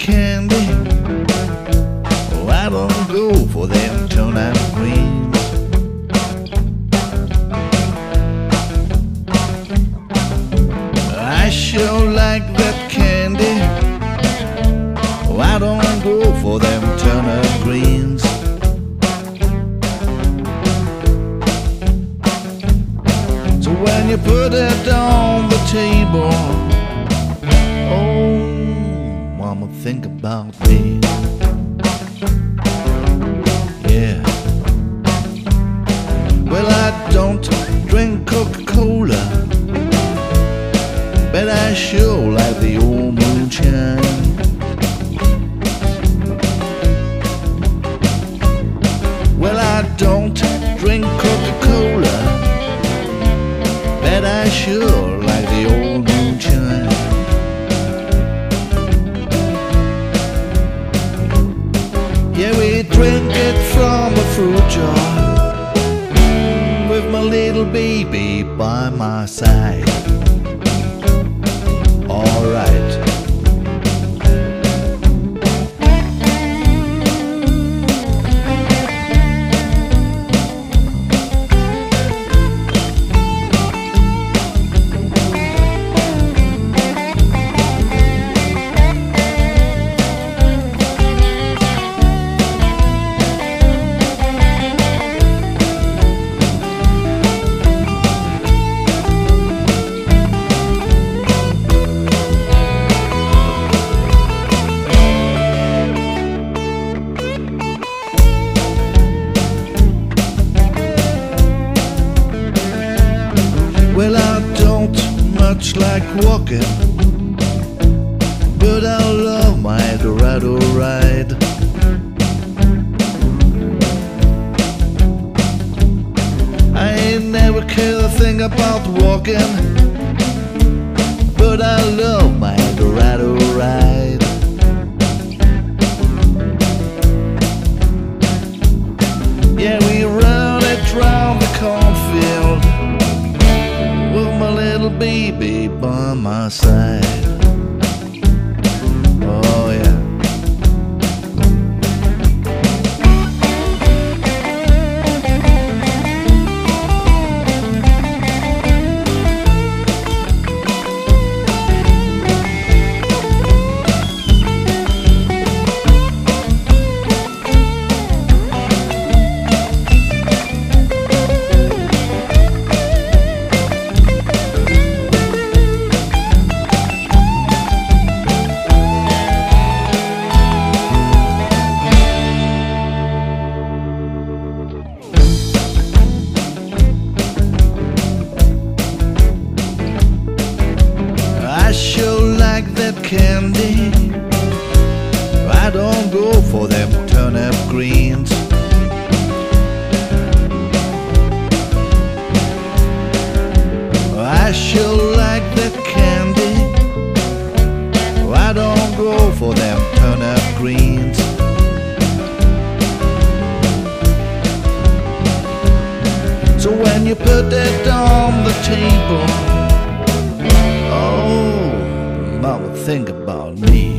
candy. Oh, I don't go for them turnip greens. I sure like that candy. Oh, I don't go for them turnip greens. So when you put it on the table, oh, mama, think about me. Yeah. Well, I don't drink Coca-Cola, but I sure like the old moonshine. Well, I don't drink Coca-Cola, but I sure like the old moonshine. Yeah, we drink it from a fruit jar, with my little baby by my side. Alright. Well, I don't much like walking, but I love my Eldorado ride. I ain't never cared a thing about walking, but I love my Eldorado ride. Yeah, we run it round the cornfield with my little baby by my side. Oh yeah. I sure like that candy. I don't go for them turnip greens. I sure like that candy. I don't go for them turnip greens. So when you put it on the table, oh, mama, think about me.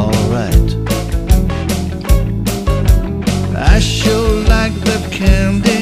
Alright. I sure like that candy.